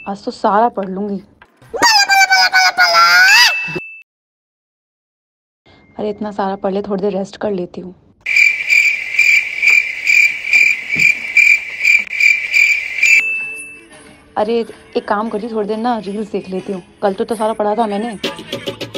आज तो सारा पढ़ लूंगी। अरे इतना सारा पढ़ ले, थोड़ी देर रेस्ट कर लेती हूँ। अरे एक काम करिए, थोड़ी देर ना रील्स देख लेती हूँ। कल तो सारा पढ़ा था मैंने।